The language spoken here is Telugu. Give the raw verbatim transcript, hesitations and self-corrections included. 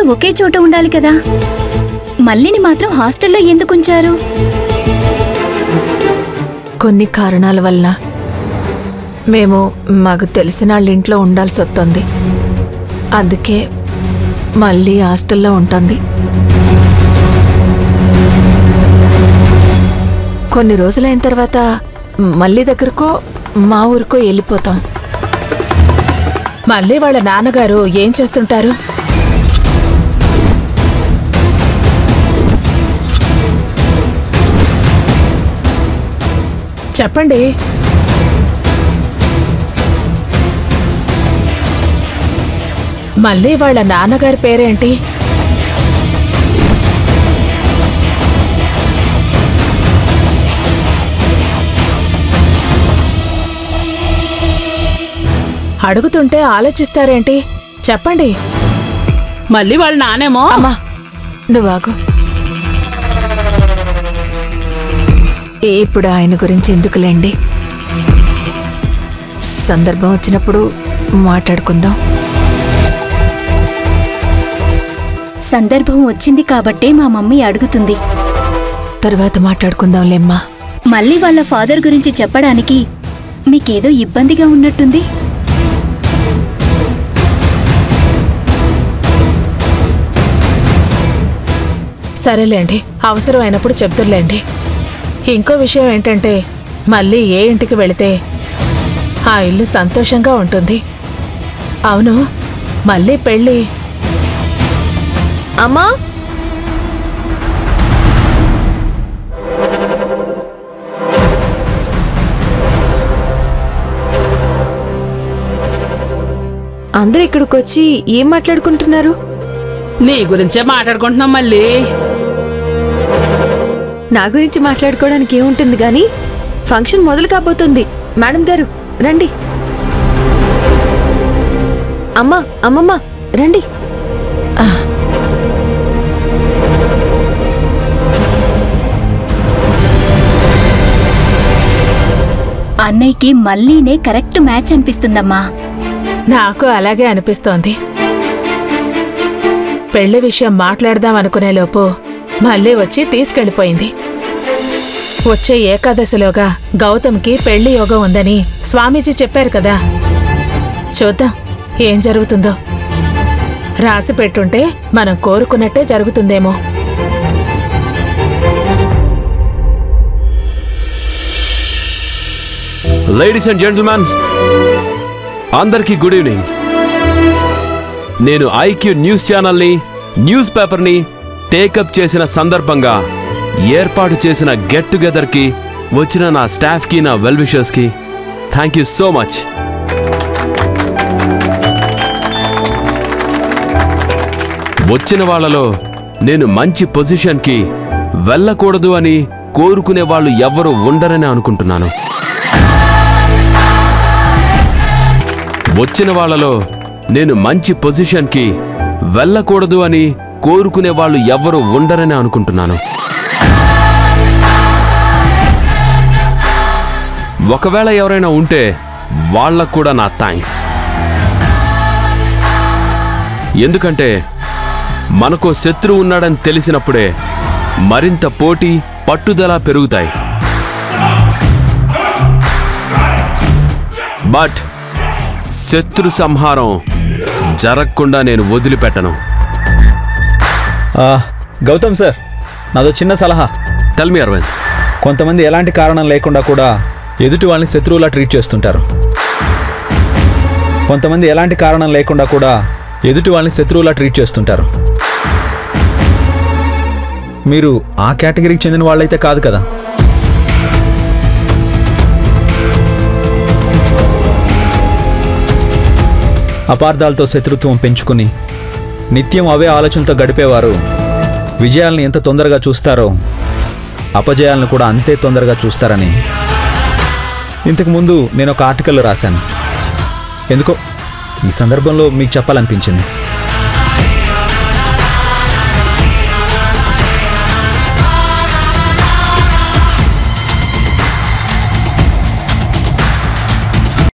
ఒకే చోట ఉండాలి కదా. మల్లిని మాత్రం హాస్టల్లో ఎందుకుంచారు? కొన్ని కారణాల వల్ల మేము మాకు తెలిసిన వాళ్ళ ఇంట్లో ఉండాల్సి వస్తుంది. అందుకే మళ్ళీ హాస్టల్లో ఉంటుంది. కొన్ని రోజులైన తర్వాత మళ్ళీ దగ్గరకో మా ఊరికో వెళ్ళిపోతాం. మళ్ళీ వాళ్ళ నాన్నగారు ఏం చేస్తుంటారు? చెప్పండి. మళ్ళీ వాళ్ళ నాన్నగారి పేరేంటి? అడుగుతుంటే ఆలోచిస్తారేంటి? చెప్పండి. మళ్ళీ వాళ్ళ నానేమో. అమ్మా నువ్వాగు. ఇప్పుడు ఆయన గురించి ఎందుకులేండి, సందర్భం వచ్చినప్పుడు మాట్లాడుకుందాం. సందర్భం వచ్చింది కాబట్టే మా మమ్మీ అడుగుతుంది. తర్వాత మాట్లాడుకుందాంలేమ్మా. మళ్ళీ వాళ్ళ ఫాదర్ గురించి చెప్పడానికి మీకేదో ఇబ్బందిగా ఉన్నట్టుంది. సరేలేండి, అవసరమైనప్పుడు చెప్తుర్లేండి. ఇంకో విషయం ఏంటంటే మళ్ళీ ఏ ఇంటికి వెళితే ఆ ఇల్లు సంతోషంగా ఉంటుంది. అవును, మళ్ళీ పెళ్ళి. అమ్మా అందరూ ఇక్కడికి వచ్చి ఏం మాట్లాడుకుంటున్నారు? నీ గురించే మాట్లాడుకుంటున్నాం. మళ్ళీ నా గురించి మాట్లాడుకోవడానికి ఏముంటుంది గాని, ఫంక్షన్ మొదలు కాబోతుంది. మేడం గారు రండి. అమ్మా అమ్మమ్మ రండి. అన్నయ్యకి మళ్ళీనే కరెక్ట్ మ్యాచ్ అనిపిస్తుందమ్మా. నాకు అలాగే అనిపిస్తోంది. పెళ్లి విషయం మాట్లాడదాం అనుకునే లోపు మళ్ళీ వచ్చి తీసుకెళ్లిపోయింది. వచ్చే ఏకాదశిలోగా గౌతమ్కి పెళ్లి యోగం ఉందని స్వామీజీ చెప్పారు కదా. చూద్దాం ఏం జరుగుతుందో. రాసి పెట్టుంటే మనం కోరుకున్నట్టే జరుగుతుందేమో. లేడీస్ అండ్ జెంటిల్మెన్, అందరికీ గుడ్ ఈవినింగ్. నేను ఐక్యూ న్యూస్ ఛానల్ని, న్యూస్ పేపర్ని టేకప్ చేసిన సందర్భంగా ఏర్పాటు చేసిన గెట్ టుగెదర్కి వచ్చిన నా స్టాఫ్కి, నా వెల్ విషర్స్కి థ్యాంక్ యూ సో మచ్. వచ్చిన వాళ్లలో నేను మంచి పొజిషన్కి వెళ్ళకూడదు అని కోరుకునే వాళ్ళు ఎవ్వరూ ఉండరని అనుకుంటున్నాను. వచ్చిన వాళ్లలో నేను మంచి పొజిషన్కి వెళ్ళకూడదు అని కోరుకునే వాళ్ళు ఎవ్వరూ ఉండరని అనుకుంటున్నాను. ఒకవేళ ఎవరైనా ఉంటే వాళ్ళకు కూడా నా థ్యాంక్స్. ఎందుకంటే మనకో శత్రువు ఉన్నాడని తెలిసినప్పుడే మరింత పోటీ, పట్టుదల పెరుగుతాయి. బట్ శత్రు సంహారం జరగకుండా నేను వదిలిపెట్టను. గౌతమ్ సార్, నాదో చిన్న సలహా. Tell me Arvind. కొంతమంది ఎలాంటి కారణం లేకుండా కూడా ఎదుటి వాళ్ళని శత్రువులా ట్రీట్ చేస్తుంటారు. కొంతమంది ఎలాంటి కారణం లేకుండా కూడా ఎదుటి వాళ్ళని శత్రువులా ట్రీట్ చేస్తుంటారు. మీరు ఆ కేటగిరీకి చెందిన వాళ్ళైతే కాదు కదా. అపార్థాలతో శత్రుత్వం పెంచుకుని నిత్యం అవే ఆలోచనలతో గడిపేవారు విజయాలను ఎంత తొందరగా చూస్తారో అపజయాలను కూడా అంతే తొందరగా చూస్తారని ఇంతకుముందు నేను ఒక ఆర్టికల్ రాశాను. ఎందుకో ఈ సందర్భంలో మీకు చెప్పాలనిపించింది.